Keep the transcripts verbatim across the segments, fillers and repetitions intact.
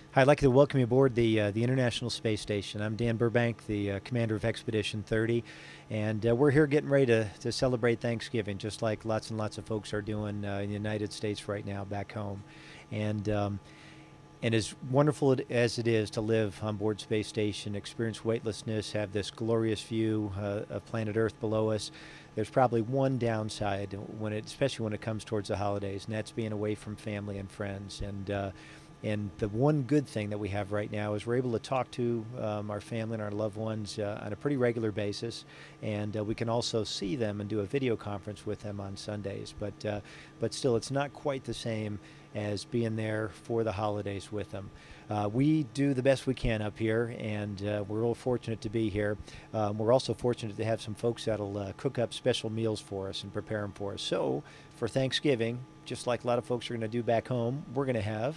Hi, I'd like to welcome you aboard the uh, the International Space Station. I'm Dan Burbank, the uh, commander of Expedition thirty, and uh, we're here getting ready to, to celebrate Thanksgiving, just like lots and lots of folks are doing uh, in the United States right now back home. And um, and as wonderful it, as it is to live on board Space Station, experience weightlessness, have this glorious view uh, of planet Earth below us, there's probably one downside when it, especially when it comes towards the holidays, and that's being away from family and friends. And uh, and the one good thing that we have right now is we're able to talk to um, our family and our loved ones uh, on a pretty regular basis, and uh, we can also see them and do a video conference with them on Sundays. But uh, but still, it's not quite the same as being there for the holidays with them. Uh, we do the best we can up here, and uh, we're real fortunate to be here. Um, we're also fortunate to have some folks that'll uh, cook up special meals for us and prepare them for us. So for Thanksgiving, just like a lot of folks are going to do back home, we're going to have,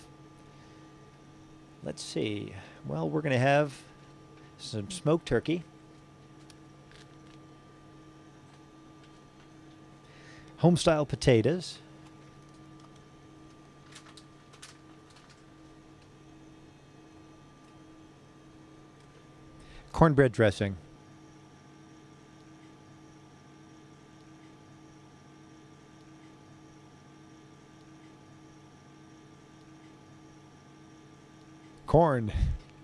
let's see, well, we're going to have some smoked turkey, home-style potatoes, cornbread dressing, corn,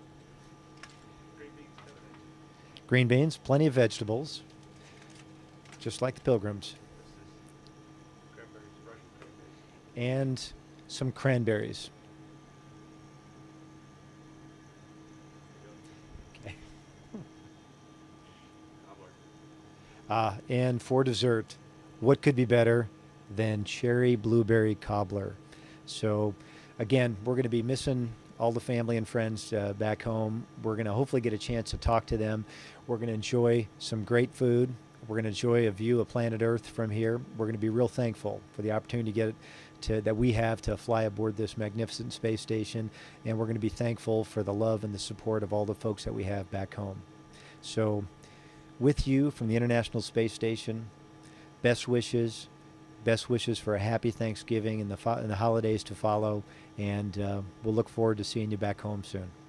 green beans, plenty of vegetables, just like the Pilgrims, and some cranberries. Okay. Uh, and for dessert, what could be better than cherry blueberry cobbler? So again, we're going to be missing all the family and friends uh, back home. We're going to hopefully get a chance to talk to them. We're going to enjoy some great food. We're going to enjoy a view of planet Earth from here. We're going to be real thankful for the opportunity to get to, that we have to fly aboard this magnificent space station, and we're going to be thankful for the love and the support of all the folks that we have back home. So with you from the International Space Station, best wishes, best wishes for a happy Thanksgiving and the, and the holidays to follow, and uh, we'll look forward to seeing you back home soon.